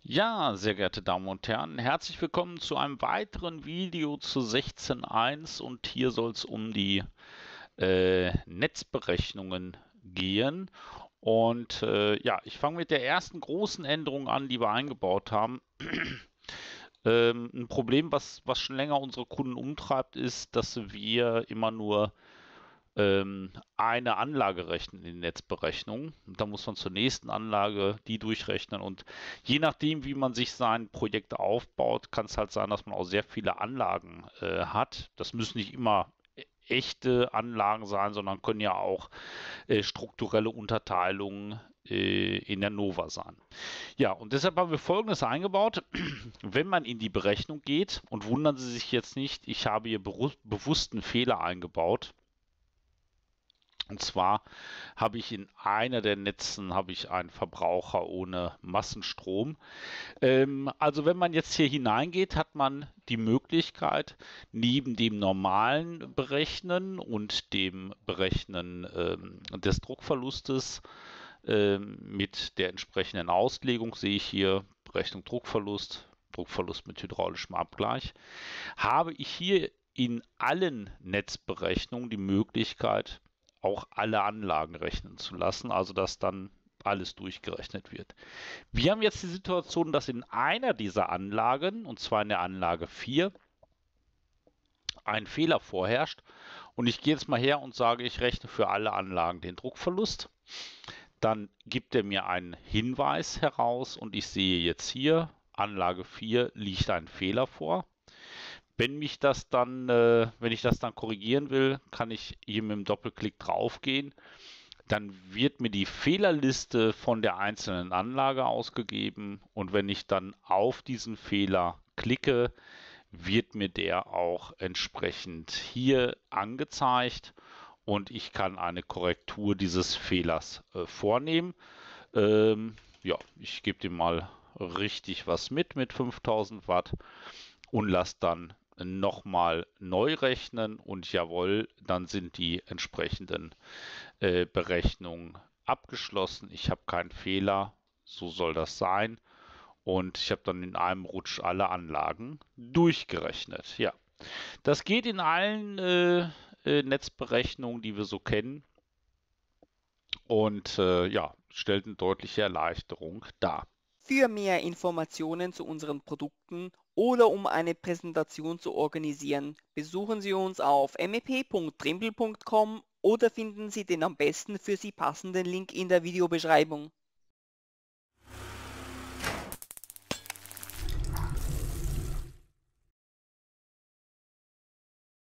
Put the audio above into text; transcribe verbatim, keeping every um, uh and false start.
Ja, sehr geehrte Damen und Herren, herzlich willkommen zu einem weiteren Video zu sechzehn Punkt eins und hier soll es um die äh, Netzberechnungen gehen. Und äh, ja, ich fange mit der ersten großen Änderung an, die wir eingebaut haben. Ähm, ein Problem, was, was schon länger unsere Kunden umtreibt, ist, dass wir immer nur ähm, eine Anlage rechnen in Netzberechnung. Und da muss man zur nächsten Anlage die durchrechnen. Und je nachdem, wie man sich sein Projekt aufbaut, kann es halt sein, dass man auch sehr viele Anlagen äh, hat. Das müssen nicht immer e- echte Anlagen sein, sondern können ja auch äh, strukturelle Unterteilungen äh, in der Nova sein. Ja, und deshalb haben wir Folgendes eingebaut. Wenn man in die Berechnung geht, und wundern Sie sich jetzt nicht, ich habe hier bewussten Fehler eingebaut. Und zwar habe ich in einer der Netzen habe ich einen Verbraucher ohne Massenstrom. Ähm, also wenn man jetzt hier hineingeht, hat man die Möglichkeit, neben dem normalen Berechnen und dem Berechnen ähm, des Druckverlustes ähm, mit der entsprechenden Auslegung, sehe ich hier Berechnung Druckverlust, Druckverlust mit hydraulischem Abgleich, habe ich hier in allen Netzberechnungen die Möglichkeit, auch alle Anlagen rechnen zu lassen, also dass dann alles durchgerechnet wird. Wir haben jetzt die Situation, dass in einer dieser Anlagen, und zwar in der Anlage vier, ein Fehler vorherrscht. Und ich gehe jetzt mal her und sage, ich rechne für alle Anlagen den Druckverlust. Dann gibt er mir einen Hinweis heraus und ich sehe jetzt hier, Anlage vier liegt ein Fehler vor. Wenn mich das dann, äh, wenn ich das dann korrigieren will, kann ich hier mit dem Doppelklick draufgehen. Dann wird mir die Fehlerliste von der einzelnen Anlage ausgegeben und wenn ich dann auf diesen Fehler klicke, wird mir der auch entsprechend hier angezeigt und ich kann eine Korrektur dieses Fehlers äh, vornehmen. Ähm, ja, ich gebe dem mal richtig was mit mit fünftausend Watt und lasse dann nochmal neu rechnen und jawohl, dann sind die entsprechenden äh, Berechnungen abgeschlossen. Ich habe keinen Fehler, so soll das sein. Und ich habe dann in einem Rutsch alle Anlagen durchgerechnet. Ja, das geht in allen äh, äh, Netzberechnungen, die wir so kennen. Und äh, ja, stellt eine deutliche Erleichterung dar. Für mehr Informationen zu unseren Produkten oder um eine Präsentation zu organisieren, besuchen Sie uns auf mep punkt trimble punkt com oder finden Sie den am besten für Sie passenden Link in der Videobeschreibung.